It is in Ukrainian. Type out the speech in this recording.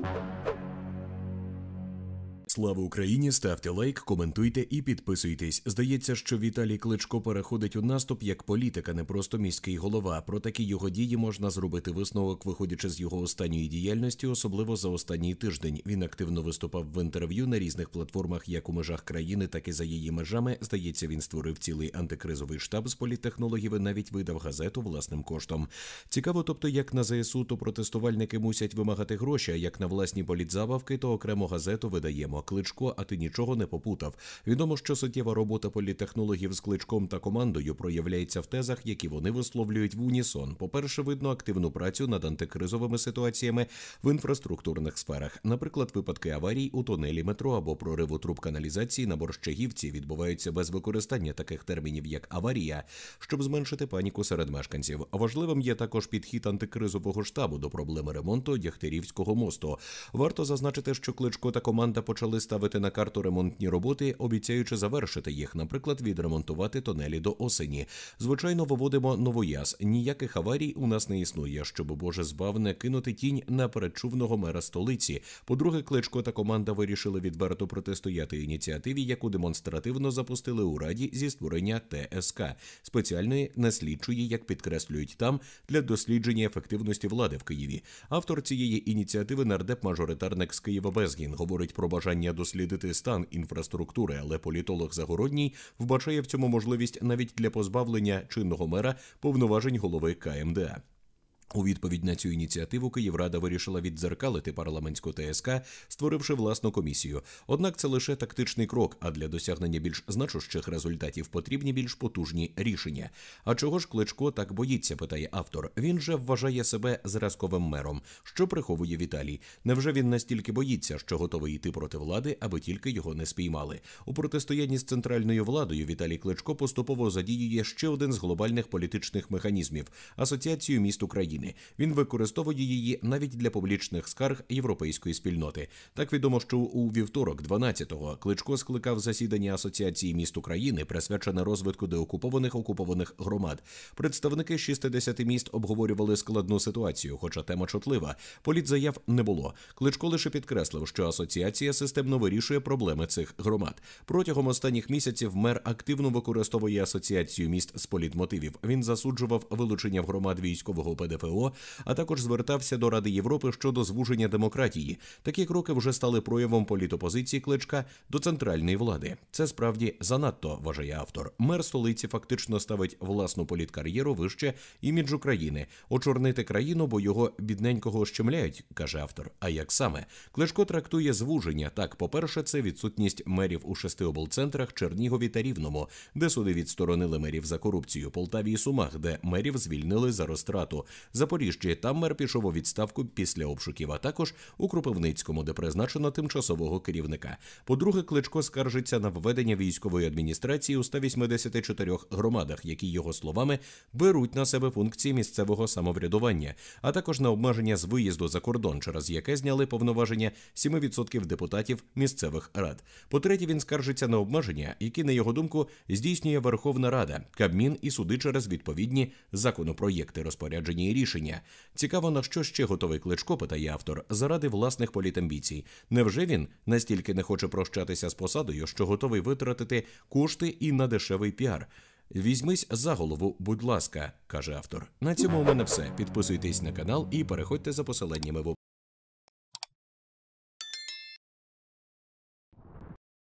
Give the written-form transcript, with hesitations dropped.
Слава Україні! Ставте лайк, коментуйте і підписуйтесь. Здається, що Віталій Кличко переходить у наступ як політик, а не просто міський голова. Про такі його дії можна зробити висновок, виходячи з його останньої діяльності, особливо за останній тиждень. Він активно виступав в інтерв'ю на різних платформах як у межах країни, так і за її межами. Здається, він створив цілий антикризовий штаб з політтехнологів і навіть видав газету власним коштом. Цікаво, тобто, як на ЗСУ, то протестувальники мусять вимагати гроші, а як на власні політзабавки, то окремо газету видаємо. Кличко, а ти нічого не попутав. Відомо, що суттєва робота політтехнологів з Кличком та командою проявляється в тезах, які вони висловлюють в унісон. По-перше, видно активну працю над антикризовими ситуаціями в інфраструктурних сферах. Наприклад, випадки аварій у тунелі метро або прориву труб каналізації на Борщагівці відбуваються без використання таких термінів, як аварія, щоб зменшити паніку серед мешканців. Важливим є також підхід антикризового штабу до проблеми ремонту Дягтярівського мосту. Варто зазначити, що Кличко та команда почали ставити на карту ремонтні роботи, обіцяючи завершити їх, наприклад, відремонтувати тунелі до осені. Звичайно, виводимо новояз. Ніяких аварій у нас не існує, щоб, Боже збав, не кинути тінь на передчувного мера столиці. По-друге, Кличко та команда вирішили відверто протистояти ініціативі, яку демонстративно запустили у Раді зі створення ТСК – спеціальної неслідчої, як підкреслюють там, для дослідження ефективності влади в Києві. Автор цієї ініціативи нардеп-мажоритарник з Києва Безгін говорить про бажання дослідити стан інфраструктури, але політолог Загородній вбачає в цьому можливість навіть для позбавлення чинного мера повноважень голови КМДА. У відповідь на цю ініціативу Київрада вирішила віддзеркалити парламентську ТСК, створивши власну комісію. Однак це лише тактичний крок, а для досягнення більш значущих результатів потрібні більш потужні рішення. А чого ж Кличко так боїться, питає автор. Він же вважає себе зразковим мером. Що приховує Віталій? Невже він настільки боїться, що готовий йти проти влади, аби тільки його не спіймали? У протистоянні з центральною владою Віталій Кличко поступово задіює ще один з глобальних політичних механізмів – Асоціацію міст України. Він використовує її навіть для публічних скарг європейської спільноти. Так відомо, що у вівторок, 12-го, Кличко скликав засідання Асоціації міст України, присвячене розвитку деокупованих громад. Представники 60 міст обговорювали складну ситуацію, хоча тема чутлива. Політзаяв не було. Кличко лише підкреслив, що асоціація системно вирішує проблеми цих громад. Протягом останніх місяців мер активно використовує Асоціацію міст з політмотивів. Він засуджував вилучення в громад військового ПДФО, а також звертався до Ради Європи щодо звуження демократії. Такі кроки вже стали проявом політопозиції Кличка до центральної влади. Це справді занадто, вважає автор. Мер столиці фактично ставить власну політкар'єру вище іміджу країни. Очорнити країну, бо його бідненького щемляють, каже автор. А як саме? Кличко трактує звуження. Так, по-перше, це відсутність мерів у 6 облцентрах Чернігові та Рівному, де суди відсторонили мерів за корупцію, Полтаві і Сумах, де мерів звільнили за розтрату. Запоріжжі, там мер пішов у відставку після обшуків, а також у Кропивницькому, де призначено тимчасового керівника. По-друге, Кличко скаржиться на введення військової адміністрації у 184 громадах, які, його словами, беруть на себе функції місцевого самоврядування, а також на обмеження з виїзду за кордон, через яке зняли повноваження 7% депутатів місцевих рад. По-третє, він скаржиться на обмеження, які, на його думку, здійснює Верховна Рада, Кабмін і суди через відповідні законопроєкти, розпорядження і рішення. Цікаво, на що ще готовий Кличко, питає автор, заради власних політамбіцій. Невже він настільки не хоче прощатися з посадою, що готовий витратити кошти і на дешевий піар? Візьмись за голову, будь ласка, каже автор. На цьому у мене все. Підписуйтесь на канал і переходьте за посиланнями в описі.